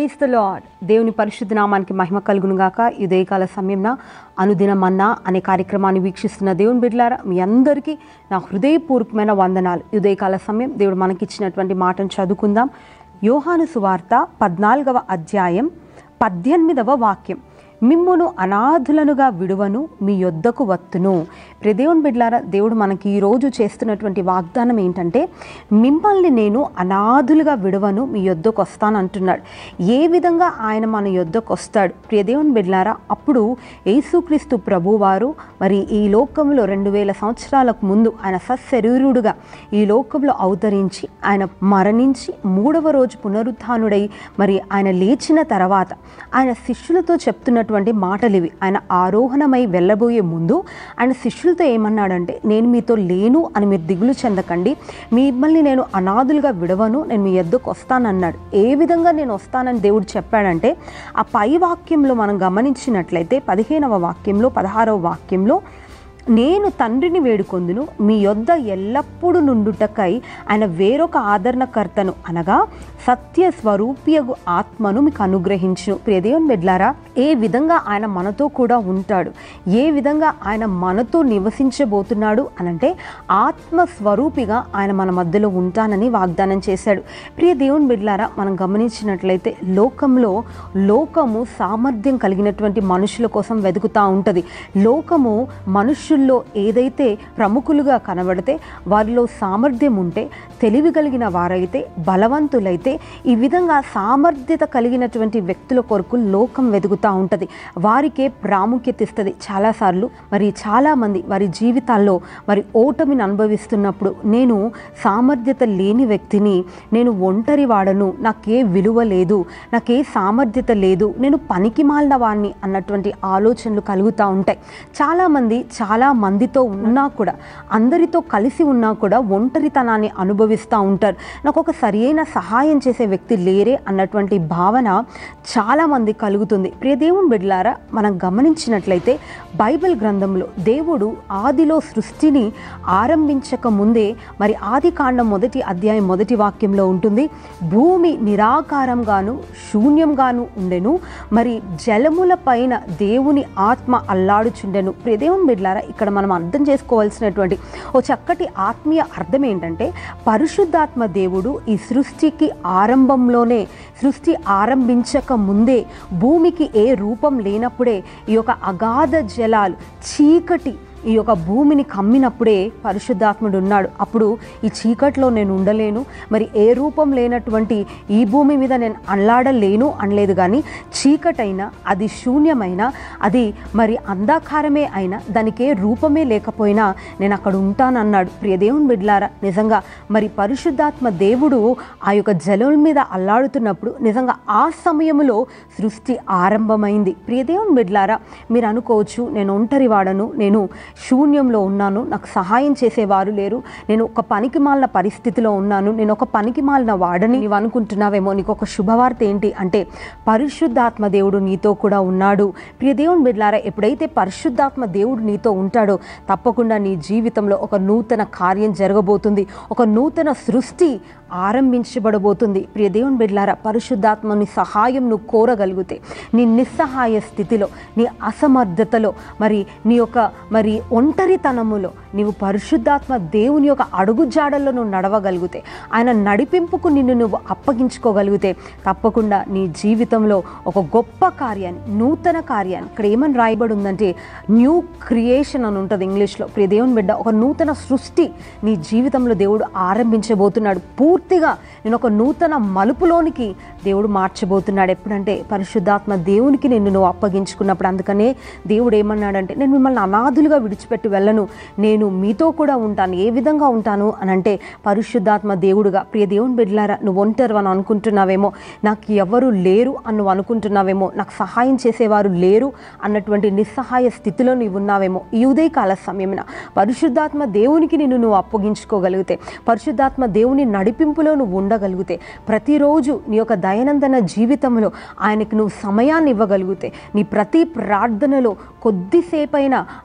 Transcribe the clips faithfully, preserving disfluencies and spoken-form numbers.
Praise the lord. దేవుని పరిశుద్ధ నామానికి మహిమ కలుగును గాక. ఈ ఉదయకాల సమయంన అనుదిన మన్నా అనే కార్యక్రమాన్ని వీక్షిస్తున్న దేవుని బిడ్డలారా, మీ అందరికీ నా హృదయపూర్వకమైన వందనాలు. ఈ ఉదయకాల సమయం దేవుడు మనకిచ్చినటువంటి మాటను చదువుకుందాం. యోహాను సువార్త పద్నాలుగవ అధ్యాయం పద్దెనిమిదవ వాక్యం. మిమ్మును అనాథులనుగా విడువను, మీ యొద్దకు వత్తును. ప్రియ దేవుని బిడ్డలారా, దేవుడు మనకి ఈరోజు చేస్తున్నటువంటి వాగ్దానం ఏంటంటే, మిమ్మల్ని నేను అనాథులుగా విడువను, మీ యొద్దకు వస్తాను అంటున్నాడు. ఏ విధంగా ఆయన మన యొద్దకు వస్తాడు? ప్రియ దేవుని బిడ్డలారా, అప్పుడు యేసుక్రీస్తు ప్రభువారు మరి ఈ లోకంలో రెండు వేల సంవత్సరాలకు ముందు ఆయన సశరీరుడుగా ఈ లోకంలో అవతరించి ఆయన మరణించి మూడవ రోజు పునరుత్థానుడై మరి ఆయన లేచిన తర్వాత ఆయన శిష్యులతో చెప్తున్న మాటలు ఇవి. ఆయన ఆరోహణమై వెళ్ళబోయే ముందు ఆయన శిష్యులతో ఏమన్నాడంటే, నేను మీతో లేను అని మీరు దిగులు చెందకండి, మిమ్మల్ని నేను అనాథులుగా విడవను, నేను మీ యొద్దకు వస్తానన్నాడు. ఏ విధంగా నేను వస్తానని దేవుడు చెప్పాడంటే, ఆ పై వాక్యంలో మనం గమనించినట్లయితే పదిహేనవ వాక్యంలో పదహారవ వాక్యంలో, నేను తండ్రిని వేడుకొందును, మీ యొద్ద ఎల్లప్పుడూ నుండుటకై ఆయన వేరొక ఆదరణకర్తను అనగా సత్య స్వరూపియగు ఆత్మను మీకు అనుగ్రహించును. ప్రియ దేవుని బిడ్డలారా, ఏ విధంగా ఆయన మనతో కూడా ఉంటాడు, ఏ విధంగా ఆయన మనతో నివసించబోతున్నాడు అనంటే ఆత్మ స్వరూపిగా ఆయన మన మధ్యలో ఉంటానని వాగ్దానం చేశాడు. ప్రియ దేవుని బిడ్డలారా, మనం గమనించినట్లయితే లోకంలో లోకము సామర్థ్యం కలిగినటువంటి మనుషుల కోసం వెతుకుతూ ఉంటుంది. లోకము మనుషులు లో ఏదైతే ప్రముఖులుగా కనబడితే, వారిలో సామర్థ్యం ఉంటే, తెలివి కలిగిన వారైతే, బలవంతులైతే, ఈ విధంగా సామర్థ్యత కలిగినటువంటి వ్యక్తుల కొరకు లోకం వెతుకుతూ ఉంటుంది. వారికే ప్రాముఖ్యత ఇస్తుంది. చాలాసార్లు మరి చాలామంది వారి జీవితాల్లో మరి ఓటమిని అనుభవిస్తున్నప్పుడు, నేను సామర్థ్యత లేని వ్యక్తిని, నేను ఒంటరి వాడను, నాకే విలువ లేదు, నాకే సామర్థ్యత లేదు, నేను పనికి మాలిన వాడిని అన్నటువంటి ఆలోచనలు కలుగుతూ ఉంటాయి. చాలామంది చాలా మందితో ఉన్నా కూడా, అందరితో కలిసి ఉన్నా కూడా ఒంటరితనాన్ని అనుభవిస్తూ ఉంటారు. నాకు ఒక సరి అయిన సహాయం చేసే వ్యక్తి లేరే అన్నటువంటి భావన చాలామంది కలుగుతుంది. ప్రియ దేవుని బిడ్డలారా, మనం గమనించినట్లయితే బైబిల్ గ్రంథంలో దేవుడు ఆదిలో సృష్టిని ఆరంభించక ముందే మరి ఆది కాండం మొదటి అధ్యాయం మొదటి వాక్యంలో ఉంటుంది, భూమి నిరాకారంగాను శూన్యంగాను ఉండెను, మరి జలముల పైన దేవుని ఆత్మ అల్లాడుచుండెను. ప్రియ దేవుని బిడ్డలారా, ఇక్కడ మనం అర్థం చేసుకోవాల్సినటువంటి ఓ చక్కటి ఆత్మీయ అర్థం ఏంటంటే, పరిశుద్ధాత్మ దేవుడు ఈ సృష్టికి ఆరంభంలోనే, సృష్టి ఆరంభించక ముందే, భూమికి ఏ రూపం లేనప్పుడే ఈ యొక్క అగాధ జలాలు, చీకటి ఈ యొక్క భూమిని కమ్మినప్పుడే పరిశుద్ధాత్ముడు ఉన్నాడు. అప్పుడు ఈ చీకట్లో నేను ఉండలేను, మరి ఏ రూపం లేనటువంటి ఈ భూమి మీద నేను అల్లాడలేను అనలేదు. కానీ చీకటైనా, అది శూన్యమైనా, అది మరి అంధకారమే అయినా, దానికి ఏ రూపమే లేకపోయినా నేను అక్కడ ఉంటానన్నాడు. ప్రియ దేవుని బిడ్డలారా, నిజంగా మరి పరిశుద్ధాత్మ దేవుడు ఆ యొక్క జలం మీద అల్లాడుతున్నప్పుడు నిజంగా ఆ సమయంలో సృష్టి ఆరంభమైంది. ప్రియ దేవుని బిడ్డలారా, మీరు అనుకోవచ్చు, నేను ఒంటరి వాడను, నేను శూన్యంలో ఉన్నాను, నాకు సహాయం చేసేవారు లేరు, నేను ఒక పనికి మాలిన పరిస్థితిలో ఉన్నాను, నేను ఒక పనికి మాలిన వాడని నీవు అనుకుంటున్నావేమో. నీకు ఒక శుభవార్త ఏంటి అంటే, పరిశుద్ధాత్మ దేవుడు నీతో కూడా ఉన్నాడు. ప్రియ దేవుని బిడ్డలారా, ఎప్పుడైతే పరిశుద్ధాత్మ దేవుడు నీతో ఉంటాడో తప్పకుండా నీ జీవితంలో ఒక నూతన కార్యం జరగబోతుంది, ఒక నూతన సృష్టి ఆరంభించబడబోతుంది. ప్రియ దేవుని బిడ్డలారా, పరిశుద్ధాత్మని సహాయం నువ్వు కోరగలిగితే, నీ నిస్సహాయ స్థితిలో, నీ అసమర్థతలో, మరి నీ యొక్క మరి ఒంటరితనములో నీవు పరిశుద్ధాత్మ దేవుని యొక్క అడుగు జాడల్లో నువ్వు నడవగలిగితే, ఆయన నడిపింపుకు నిన్ను నువ్వు అప్పగించుకోగలిగితే తప్పకుండా నీ జీవితంలో ఒక గొప్ప కార్యాన్ని, నూతన కార్యాన్ని, ఇక్కడ ఏమని రాయబడి ఉందంటే న్యూ క్రియేషన్ అని ఉంటుంది ఇంగ్లీష్లో. ప్రియ దేవుని బిడ్డ, ఒక నూతన సృష్టి నీ జీవితంలో దేవుడు ఆరంభించబోతున్నాడు. పూర్తిగా నేను ఒక నూతన మలుపులోనికి దేవుడు మార్చబోతున్నాడు. ఎప్పుడంటే పరిశుద్ధాత్మ దేవునికి నిన్ను నువ్వు అప్పగించుకున్నప్పుడు. అందుకనే దేవుడు ఏమన్నాడంటే, నేను మిమ్మల్ని అనాథులుగా విడిచిపెట్టి వెళ్ళను, నేను మీతో కూడా ఉంటాను. ఏ విధంగా ఉంటాను అని అంటే పరిశుద్ధాత్మ దేవుడుగా. ప్రియ దేవుని బిడ్డలారా, నువ్వు ఒంటరి అని అనుకుంటున్నావేమో, నాకు ఎవరు లేరు అని నువ్వు అనుకుంటున్నావేమో, నాకు సహాయం చేసేవారు లేరు అన్నటువంటి నిస్సహాయ స్థితిలో నీవు ఉన్నావేమో. ఈ ఉదయకాల సమయమున పరిశుద్ధాత్మ దేవునికి నిన్ను నువ్వు అప్పగించుకోగలిగితే, పరిశుద్ధాత్మ దేవుని నడిపింపులో నువ్వు ఉండగలిగితే, ప్రతిరోజు నీ యొక్క దైనందిన జీవితంలో ఆయనకి నువ్వు సమయాన్ని ఇవ్వగలిగితే, నీ ప్రతి ప్రార్థనలో కొద్దిసేపైనా ఆత్మ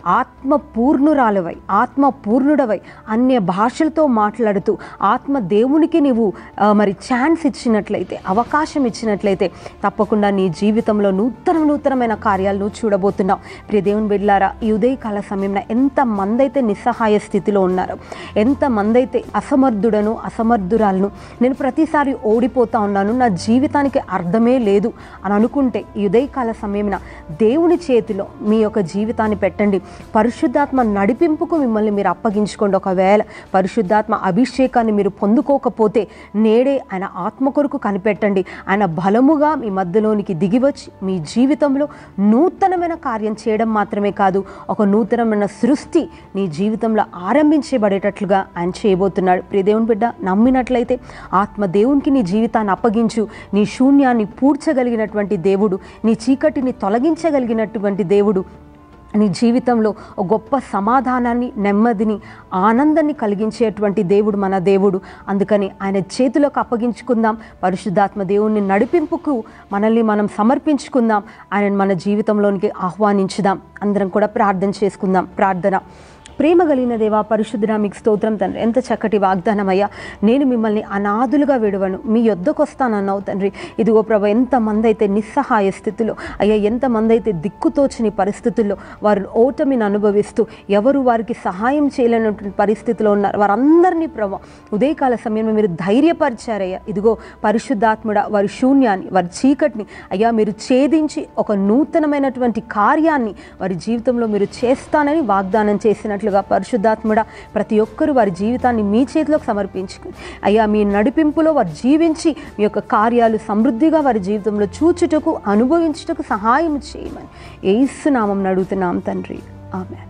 ఆత్మ పూర్ణురాలువై ఆత్మ పూర్ణుడవై అన్య భాషలతో మాట్లాడుతూ ఆత్మ దేవునికి నీవు మరి ఛాన్స్ ఇచ్చినట్లయితే, అవకాశం ఇచ్చినట్లయితే తప్పకుండా నీ జీవితంలో నూతన నూతనమైన కార్యాలను చూడబోతున్నావు. ప్రియ దేవుని బిడ్డలారా, ఈ ఉదయకాల సమయంలో ఎంతమంది అయితే నిస్సహాయ స్థితిలో ఉన్నారో, ఎంతమంది అయితే అసమర్థుడను అసమర్థురాలను, నేను ప్రతిసారి ఓడిపోతా ఉన్నాను, నా జీవితానికి అర్థమే లేదు అని అనుకుంటే ఈ ఉదయకాల సమయంలో దేవుని చేతిలో మీ యొక్క జీవితాన్ని పెట్టండి. పరిశుద్ధాత్మ నడిపింపుకు మిమ్మల్ని మీరు అప్పగించుకోండి. ఒకవేళ పరిశుద్ధాత్మ అభిషేకాన్ని మీరు పొందుకోకపోతే నేడే ఆయన ఆత్మ కొరకు కనిపెట్టండి. ఆయన బలముగా మీ మధ్యలోనికి దిగివచ్చి మీ జీవితంలో నూతనమైన కార్యం చేయడం మాత్రమే కాదు, ఒక నూతనమైన సృష్టి నీ జీవితంలో ఆరంభించబడేటట్లుగా ఆయన చేయబోతున్నాడు. ప్రియ దేవుని బిడ్డ, నమ్మినట్లయితే ఆత్మ దేవునికి నీ జీవితాన్ని అప్పగించు. నీ శూన్యాన్ని పూడ్చగలిగినటువంటి దేవుడు, నీ చీకటిని తొలగించగలిగినటువంటి దేవుడు, నీ జీవితంలో ఒక గొప్ప సమాధానాన్ని, నెమ్మదిని, ఆనందాన్ని కలిగించేటువంటి దేవుడు మన దేవుడు. అందుకని ఆయన చేతిలోకి అప్పగించుకుందాం. పరిశుద్ధాత్మ దేవుని నడిపింపుకు మనల్ని మనం సమర్పించుకుందాం. ఆయన మన జీవితంలోనికి ఆహ్వానించుదాం. అందరం కూడా ప్రార్థన చేసుకుందాం. ప్రార్థన. ప్రేమ కలిగిన దేవా, పరిశుద్ధుడా, మీకు స్తోత్రం తండ్రి. ఎంత చక్కటి వాగ్దానం అయ్యా. నేను మిమ్మల్ని అనాథులుగా విడువను, మీ యొద్దకు వస్తానన్నావు తండ్రి. ఇదిగో ప్రభు, ఎంతమంది అయితే నిస్సహాయ స్థితిలో అయ్యా, ఎంతమంది అయితే దిక్కుతోచని పరిస్థితుల్లో వారు ఓటమిని అనుభవిస్తూ ఎవరు వారికి సహాయం చేయలేనటువంటి పరిస్థితిలో ఉన్నారు, వారందరినీ ప్రభు ఉదయకాల సమయంలో మీరు ధైర్యపరిచారయ్యా. ఇదిగో పరిశుద్ధాత్ముడ, వారి శూన్యాన్ని, వారి చీకటిని అయ్యా మీరు ఛేదించి ఒక నూతనమైనటువంటి కార్యాన్ని వారి జీవితంలో మీరు చేస్తానని వాగ్దానం చేసినట్లుగా పరిశుద్ధాత్ముడా, ప్రతి ఒక్కరూ వారి జీవితాన్ని మీ చేతిలోకి సమర్పించుకుని అయ్యా మీ నడిపింపులో వారు జీవించి మీ యొక్క కార్యాలు సమృద్ధిగా వారి జీవితంలో చూచుటకు, అనుభవించుటకు సహాయం చేయమని యేసు నామమున అడుగుతున్నాం తండ్రి. ఆమేన్.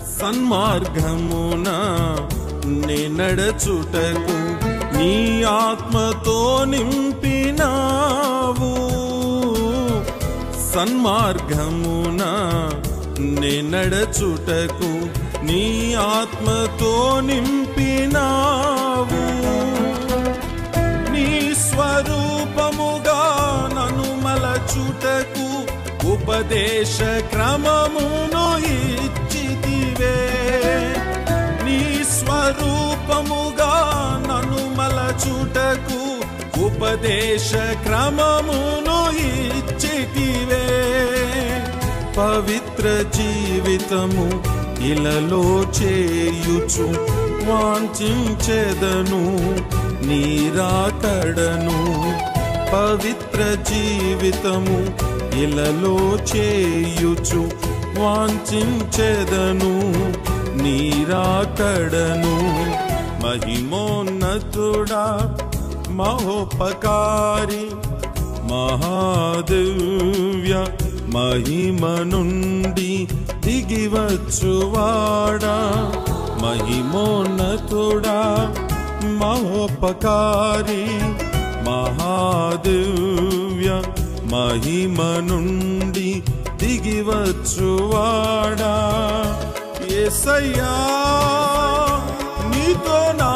సన్మార్గమున నే నడచుటకు నీ ఆత్మతో నింపినావు, సన్మార్గమున నే నడచుటకు నీ ఆత్మతో నింపినావు, నీ స్వరూపముగా నన్ను మలచుటకు ఉపదేశ క్రమమును ఇచ్చితివే, నీ స్వరూపముగా నన్ను మలచుటకు ఉపదేశ క్రమమును ఇచ్చితివే. పవిత్ర జీవితము ఇలలో చేయుచు వాంఛించెదను నీ రాకడను, పవిత్ర జీవితము ఇలలో చేయుచు వాంఛించెదను నీ రాకడను. మహిమోన్నతుడా, మహోపకారి, మహాదివ్య మహిమ నుండి దిగివచ్చువాడా, మహిమోన్నతుడా, మహోపకారి, మహాదివ్య మహిమ నుండి దిగివచ్చువాడా. యేసయ్యా, నీతో నా